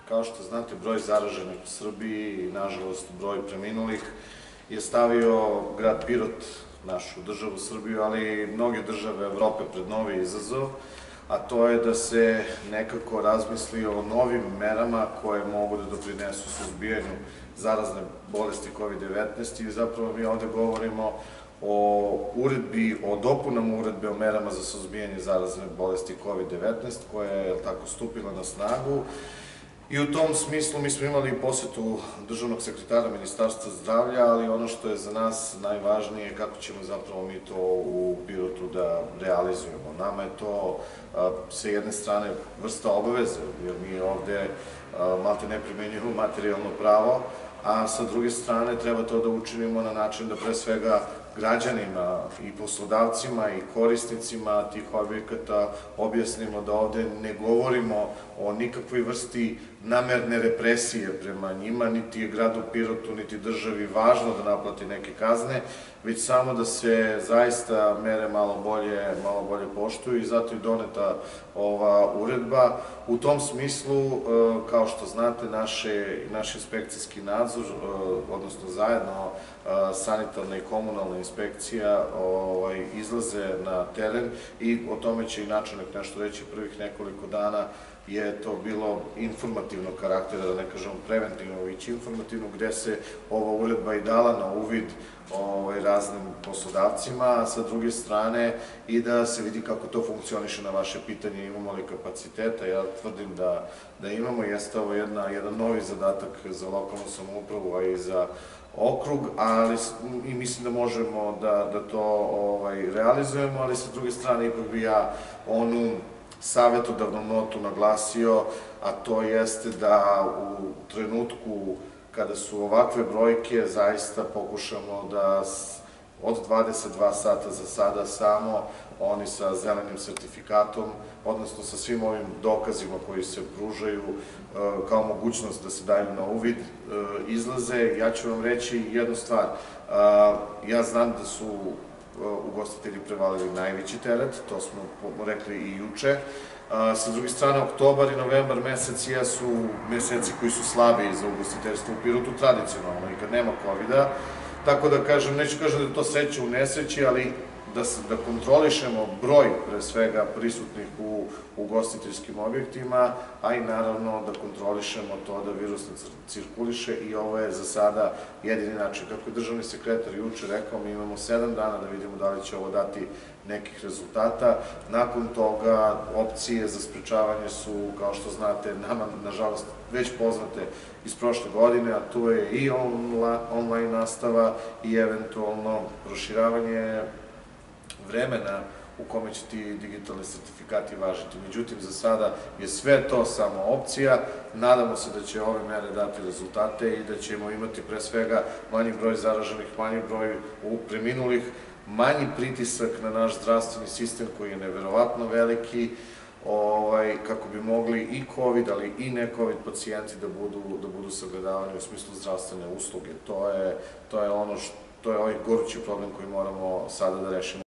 Kao što znate, broj zaraženih u Srbiji i, nažalost, broj preminulih je stavio grad Pirot, našu državu Srbiju, ali i mnoge države Evrope pred novi izazov, a to je da se nekako razmisli o novim merama koje mogu da doprinesu suzbijanju zarazne bolesti COVID-19 i zapravo mi ovde govorimo o uredbi, o dopunama uredbe o merama za suzbijanje zarazne bolesti COVID-19 koja je tako stupila na snagu. I u tom smislu mi smo imali posetu državnog sekretara Ministarstva zdravlja, ali ono što je za nas najvažnije je kako ćemo zapravo mi to u Pirotu da realizujemo. Nama je to sa jedne strane vrsta obaveze, jer mi ovde malte ne primenjujemo materijalno pravo, a sa druge strane treba to da učinimo na način da pre svega građanima i poslodavcima i korisnicima tih objekata objasnimo da ovde ne govorimo o nikakvoj vrsti namerne represije prema njima, niti je gradu Pirotu, niti državi važno da naplati neke kazne, već samo da se zaista mere malo bolje poštuju i zato je doneta ova uredba. U tom smislu, kao što znate, naš inspekcijski nadzor, odnosno zajedno sanitarna i komunalna inspekcija izlaze na teren i o tome će i načelnik nešto reći. Prvih nekoliko dana je to bilo informativnog karaktera, da ne kažem preventivno, već informativno, gde se ova uredba i dala na uvid raznim poslodavcima, a sa druge strane i da se vidi kako to funkcioniše. Na vaše pitanje imamo li kapaciteta, ja tvrdim da imamo, jeste ovo jedan novi zadatak za lokalnu samoupravu, a i za okrug, ali i mislim da možemo da to realizujemo, ali sa druge strane ipak bi ja onu savetodavnu notu naglasio, a to jeste da u trenutku kada su ovakve brojke zaista pokušamo da od 22 sata za sada samo oni sa zelenim sertifikatom, odnosno sa svim ovim dokazima koji se pružaju kao mogućnost da se daju na uvid, izlaze. Ja ću vam reći jednu stvar. Ja znam da su ugostitelji prevalili najveći teret, to smo rekli i juče. Sa druge strane, oktobar i novembar mesec jesu meseci koji su slabiji za ugostiteljstvo u Pirotu tradicionalno i kad nema COVID-a. Tako da kažem, neću kažem da je to sreća u nesreći, ali da kontrolišemo broj pre svega prisutnih u ugostiteljskim objektima, a i naravno da kontrolišemo to da virus ne cirkuliše i ovo je za sada jedini način. Kako je državni sekretar juče rekao, mi imamo 7 dana da vidimo da li će ovo dati nekih rezultata. Nakon toga opcije za sprečavanje su, kao što znate, nama nažalost već poznate iz prošle godine, a tu je i online nastava i eventualno proširavanje vremena u kome će ti digitalni sertifikati važiti. Međutim, za sada je sve to samo opcija. Nadamo se da će ove mere dati rezultate i da ćemo imati pre svega manji broj zaraženih, manji broj preminulih, manji pritisak na naš zdravstveni sistem koji je neverovatno veliki, kako bi mogli i COVID, ali i ne COVID pacijenti da budu sagledavani u smislu zdravstvene usluge. To je ovaj gorući problem koji moramo sada da rešimo.